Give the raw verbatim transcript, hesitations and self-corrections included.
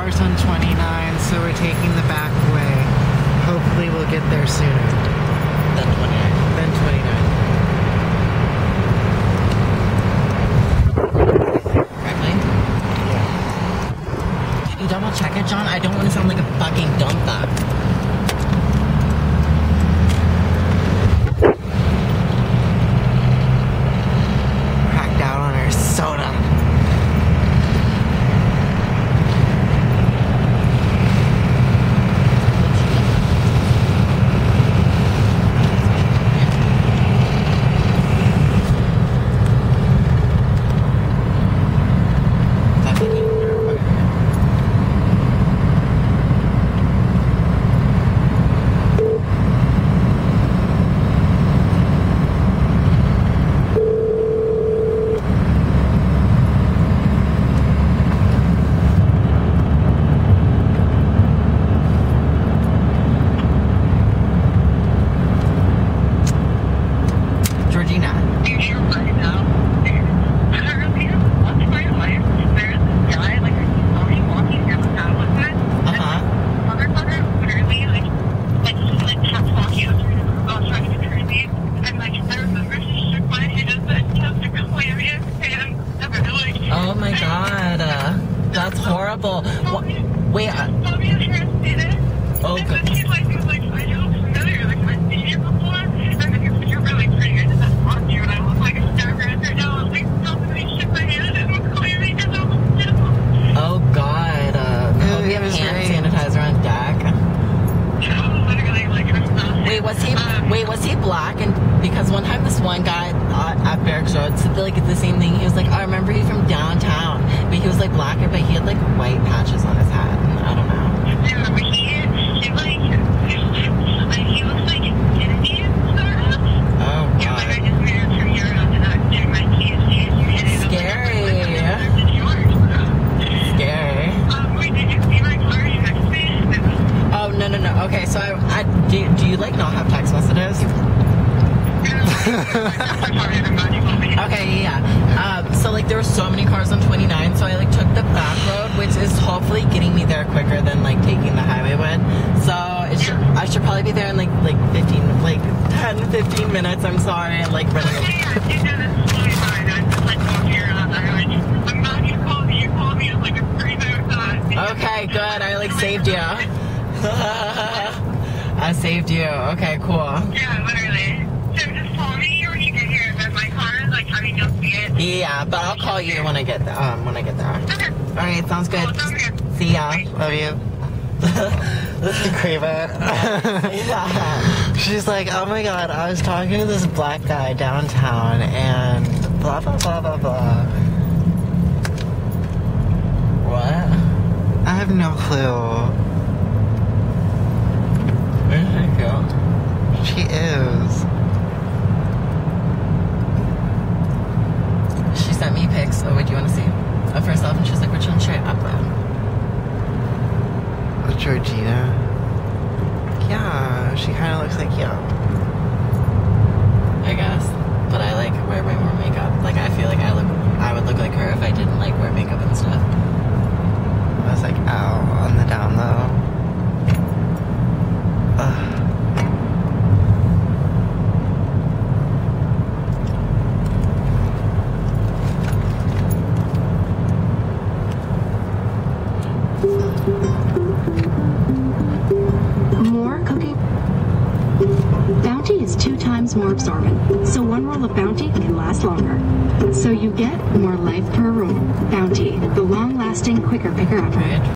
cars on twenty-nine, so we're taking the back way. Hopefully we'll get there sooner. Then twenty-nine. Then twenty-nine. Correctly? Yeah. Can you double check it, John? I don't want to sound like a fucking dumb fuck. Cracked out on our soda. Oh my god, uh, that's horrible. What? Wait, uh, oh god. She's like, she was like, I look familiar, like I've seen you before, and like, you're really pretty, I just have to talk to you, and I look like a stalker, and right now, I was like, somebody shook my hand, and was clearly just almost beautiful. Oh god, uh, hope you have hand sanitizer on deck. Literally, like, I'm not. Wait, was he, wait, was he black? And because one time this one guy uh, at Barracks Road said like the same thing. He was like, I remember you from downtown, but he was like blacker, but he had like white patches on his hat, and I don't know. Yeah, but he, he like, he looks like Indian, sort of. Oh Yeah, god. like, I just made it from Europe, and I'm doing my P H D, and you hit it. Scary. Scary. Um, wait, did you see my car? You next to me? Oh no no no. Okay, so I, I do, do you like not have text messages? Okay, yeah. Um, so like there were so many cars on twenty-nine, so I like took the back road, which is hopefully getting me there quicker than like taking the highway would. So it should, I should probably be there in like like fifteen, like ten, fifteen minutes. I'm sorry, and like running. Okay, yeah, you did it. Totally fine. I just like walking around. I like, I'm not you called me. You called me. I was like, I'm pretty nervous. Okay, good. I like saved you. I saved you. Okay, cool. Yeah, literally. So just call me when you get here. But my car is like, I mean, you'll see it. Yeah, but I'll call you when I get there. Um, when I get there. Okay. All right, sounds good. Cool, sounds good. See ya. Love you. Crave it. She's like, oh my god, I was talking to this black guy downtown and blah blah blah blah blah. What? I have no clue. Where did I go? She is. She sent me pics. Oh, wait, do you want to see? Of herself, and she's like, which one should I upload? Georgina. Yeah, she kind of looks like you. I guess. But I like wear way more makeup. Like I feel like I look, I would look like her if I didn't like wear makeup and stuff. I was like, ow, on the down low. Ugh. More cooking. Bounty is two times more absorbent, so one roll of Bounty can last longer. So you get more life per roll. Bounty, the long-lasting, quicker picker-upper.